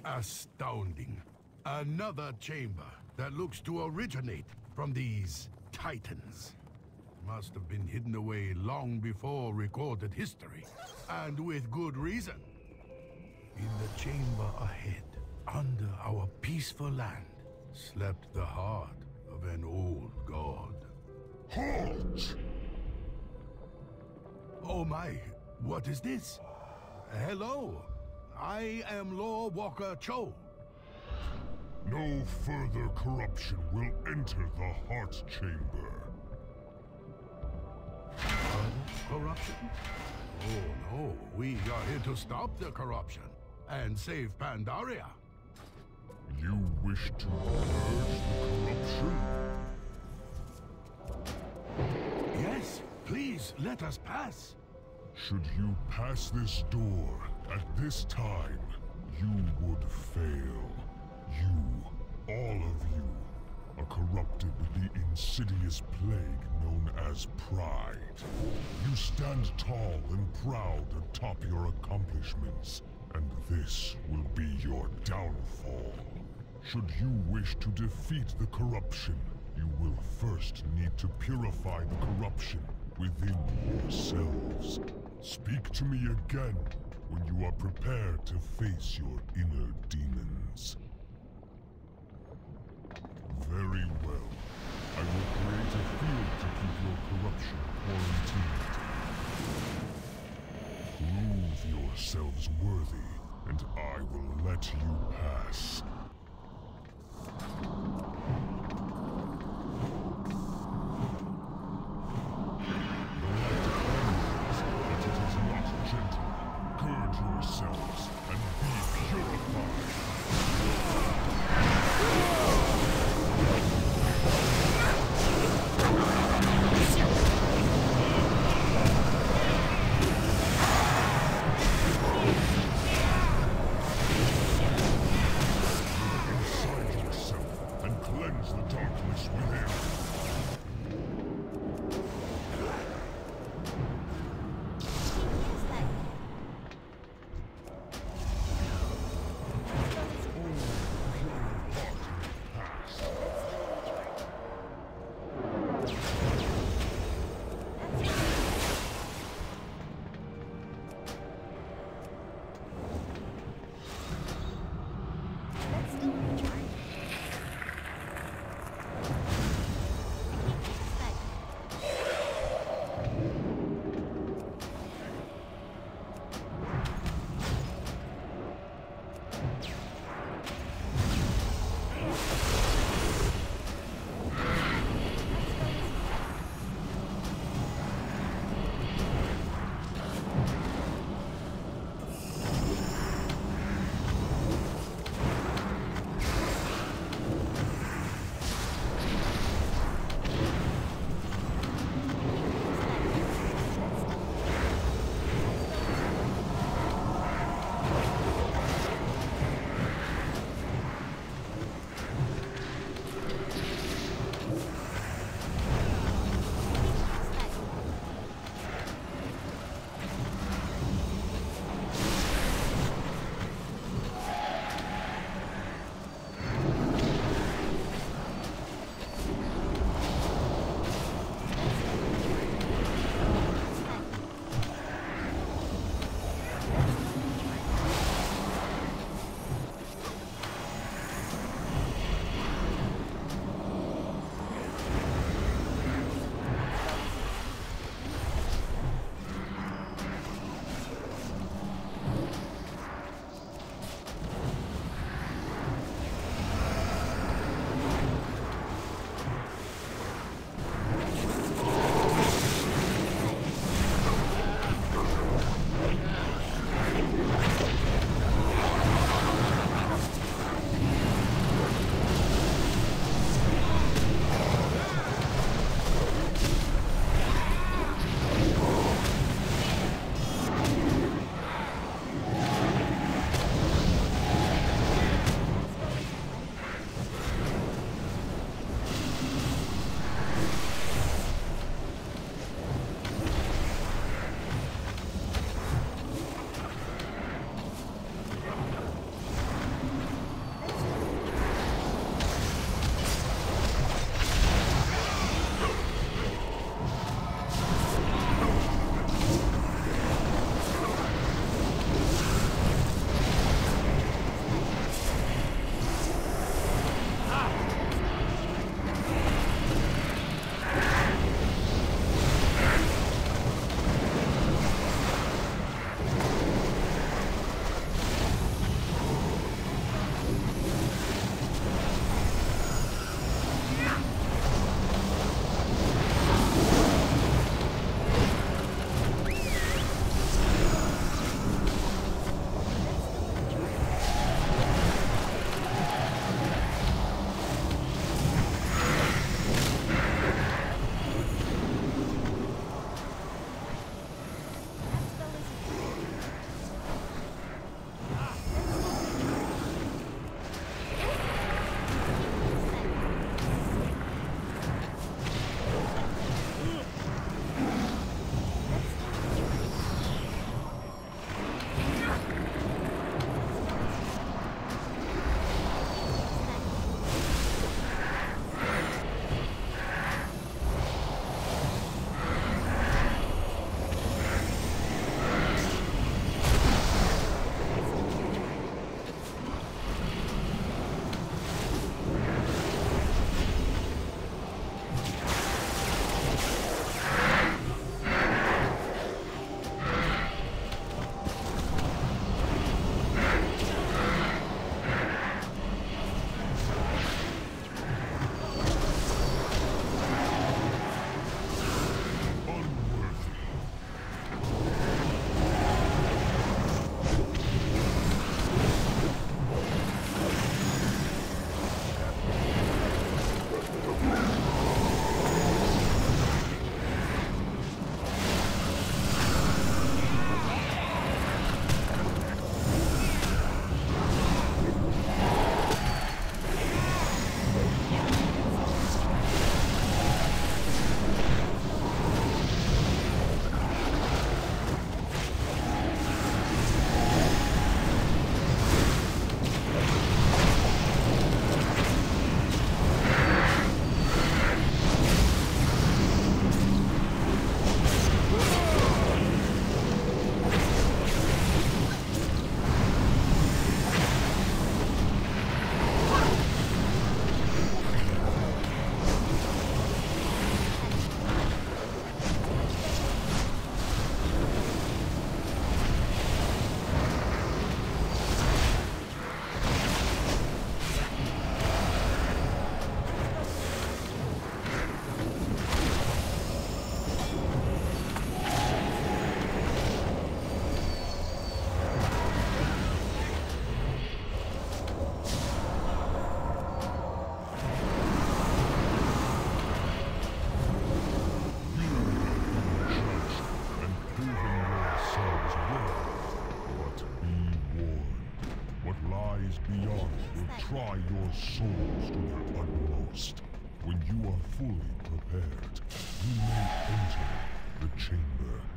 Astounding. Another chamber that looks to originate from these titans. Must have been hidden away long before recorded history, and with good reason. In the chamber ahead, under our peaceful land, slept the heart of an old god. Halt! Oh my, what is this? Hello, I am Lord Walker Cho. No further corruption will enter the Heart Chamber. Corruption? Oh no, we are here to stop the corruption and save Pandaria. You wish to purge the corruption? Yes, please let us pass. Should you pass this door at this time, you would fail. You, all of you, are corrupted with the insidious plague known as pride. You stand tall and proud atop your accomplishments, and this will be your downfall. Should you wish to defeat the corruption, you will first need to purify the corruption within yourselves. Speak to me again when you are prepared to face your inner demons. Very well. I will create a field to keep your corruption quarantined. Prove yourselves worthy, and I will let you pass. Yourselves and be purified. Inside yourself and cleanse the darkness within. Beyond will try your souls to their utmost. When you are fully prepared, you may enter the chamber.